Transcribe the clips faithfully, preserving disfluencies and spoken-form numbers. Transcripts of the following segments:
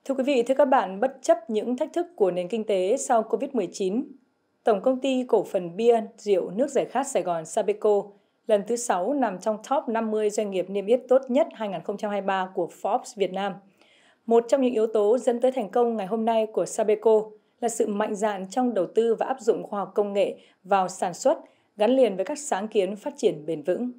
Thưa quý vị, thưa các bạn, bất chấp những thách thức của nền kinh tế sau Covid mười chín, Tổng công ty cổ phần bia, rượu, nước giải khát Sài Gòn Sabeco lần thứ sáu nằm trong top năm mươi doanh nghiệp niêm yết tốt nhất hai nghìn không trăm hai mươi ba của Forbes Việt Nam. Một trong những yếu tố dẫn tới thành công ngày hôm nay của Sabeco là sự mạnh dạn trong đầu tư và áp dụng khoa học công nghệ vào sản xuất gắn liền với các sáng kiến phát triển bền vững.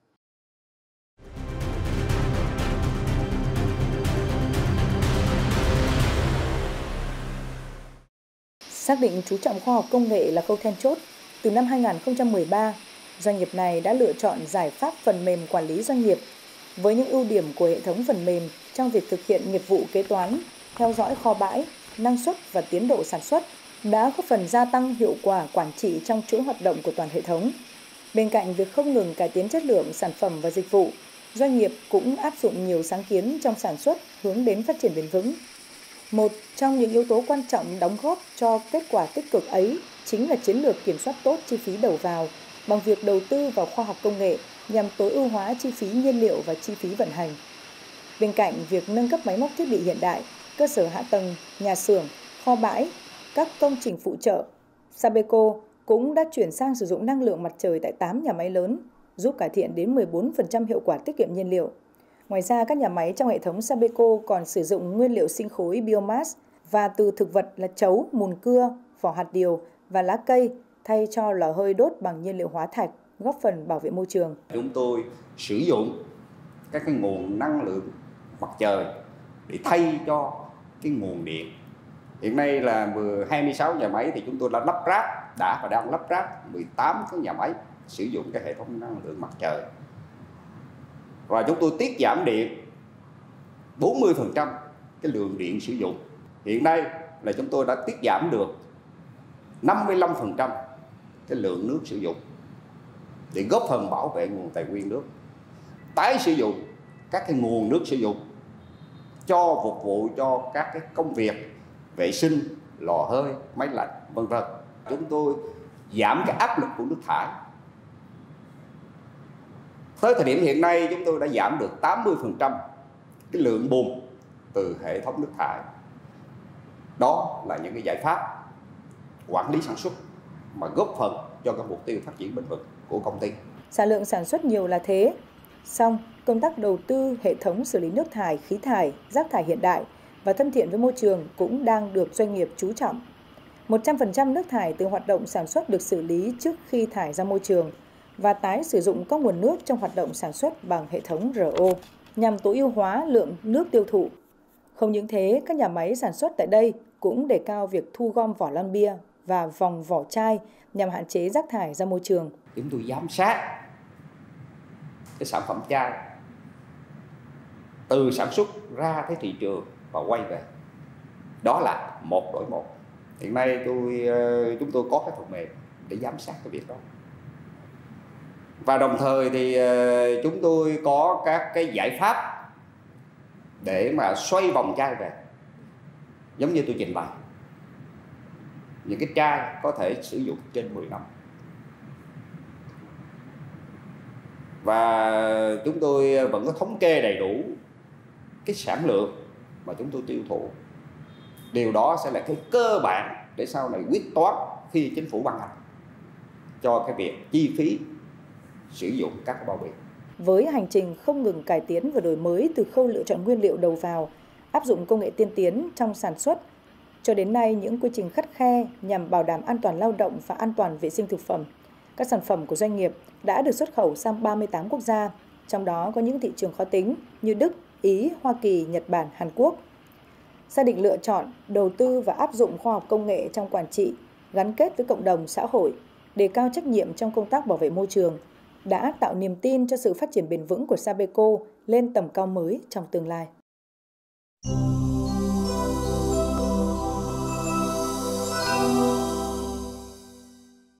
Xác định chú trọng khoa học công nghệ là khâu then chốt, từ năm hai nghìn không trăm mười ba, doanh nghiệp này đã lựa chọn giải pháp phần mềm quản lý doanh nghiệp với những ưu điểm của hệ thống phần mềm trong việc thực hiện nghiệp vụ kế toán, theo dõi kho bãi, năng suất và tiến độ sản xuất đã góp phần gia tăng hiệu quả quản trị trong chuỗi hoạt động của toàn hệ thống. Bên cạnh việc không ngừng cải tiến chất lượng sản phẩm và dịch vụ, doanh nghiệp cũng áp dụng nhiều sáng kiến trong sản xuất hướng đến phát triển bền vững. Một trong những yếu tố quan trọng đóng góp cho kết quả tích cực ấy chính là chiến lược kiểm soát tốt chi phí đầu vào bằng việc đầu tư vào khoa học công nghệ nhằm tối ưu hóa chi phí nhiên liệu và chi phí vận hành. Bên cạnh việc nâng cấp máy móc thiết bị hiện đại, cơ sở hạ tầng, nhà xưởng, kho bãi, các công trình phụ trợ, Sabeco cũng đã chuyển sang sử dụng năng lượng mặt trời tại tám nhà máy lớn, giúp cải thiện đến mười bốn phần trăm hiệu quả tiết kiệm nhiên liệu. Ngoài ra, các nhà máy trong hệ thống Sabeco còn sử dụng nguyên liệu sinh khối biomass và từ thực vật là trấu, mùn cưa, vỏ hạt điều và lá cây thay cho lò hơi đốt bằng nhiên liệu hóa thạch, góp phần bảo vệ môi trường. Chúng tôi sử dụng các cái nguồn năng lượng mặt trời để thay cho cái nguồn điện. Hiện nay là hai mươi sáu nhà máy thì chúng tôi đã lắp ráp, đã và đang lắp ráp mười tám cái nhà máy sử dụng cái hệ thống năng lượng mặt trời. Và chúng tôi tiết giảm điện bốn mươi phần trăm cái lượng điện sử dụng. Hiện nay là chúng tôi đã tiết giảm được năm mươi lăm phần trăm cái lượng nước sử dụng để góp phần bảo vệ nguồn tài nguyên nước. Tái sử dụng các cái nguồn nước sử dụng cho phục vụ cho các cái công việc vệ sinh, lò hơi, máy lạnh, vân vân. Chúng tôi giảm cái áp lực của nước thải. Tới thời điểm hiện nay chúng tôi đã giảm được tám mươi phần trăm cái lượng bùn từ hệ thống nước thải. Đó là những cái giải pháp quản lý sản xuất mà góp phần cho các mục tiêu phát triển bền vững của công ty. Sản lượng sản xuất nhiều là thế, song công tác đầu tư hệ thống xử lý nước thải, khí thải, rác thải hiện đại và thân thiện với môi trường cũng đang được doanh nghiệp chú trọng. một trăm phần trăm nước thải từ hoạt động sản xuất được xử lý trước khi thải ra môi trường và tái sử dụng các nguồn nước trong hoạt động sản xuất bằng hệ thống rờ o nhằm tối ưu hóa lượng nước tiêu thụ. Không những thế, các nhà máy sản xuất tại đây cũng đề cao việc thu gom vỏ lon bia và vòng vỏ chai nhằm hạn chế rác thải ra môi trường. Chúng tôi giám sát cái sản phẩm chai từ sản xuất ra tới thị trường và quay về. Đó là một đổi một. Hiện nay tôi chúng tôi có cái phần mềm để giám sát cái việc đó. Và đồng thời thì chúng tôi có các cái giải pháp để mà xoay vòng chai về. Giống như tôi trình bày, những cái chai có thể sử dụng trên mười năm. Và chúng tôi vẫn có thống kê đầy đủ cái sản lượng mà chúng tôi tiêu thụ. Điều đó sẽ là cái cơ bản để sau này quyết toán khi chính phủ ban hành cho cái việc chi phí sử dụng các bao bì. Với hành trình không ngừng cải tiến và đổi mới từ khâu lựa chọn nguyên liệu đầu vào, áp dụng công nghệ tiên tiến trong sản xuất, cho đến nay những quy trình khắt khe nhằm bảo đảm an toàn lao động và an toàn vệ sinh thực phẩm, các sản phẩm của doanh nghiệp đã được xuất khẩu sang ba mươi tám quốc gia, trong đó có những thị trường khó tính như Đức, Ý, Hoa Kỳ, Nhật Bản, Hàn Quốc. Xác định lựa chọn, đầu tư và áp dụng khoa học công nghệ trong quản trị, gắn kết với cộng đồng xã hội, đề cao trách nhiệm trong công tác bảo vệ môi trường, đã tạo niềm tin cho sự phát triển bền vững của Sabeco lên tầm cao mới trong tương lai.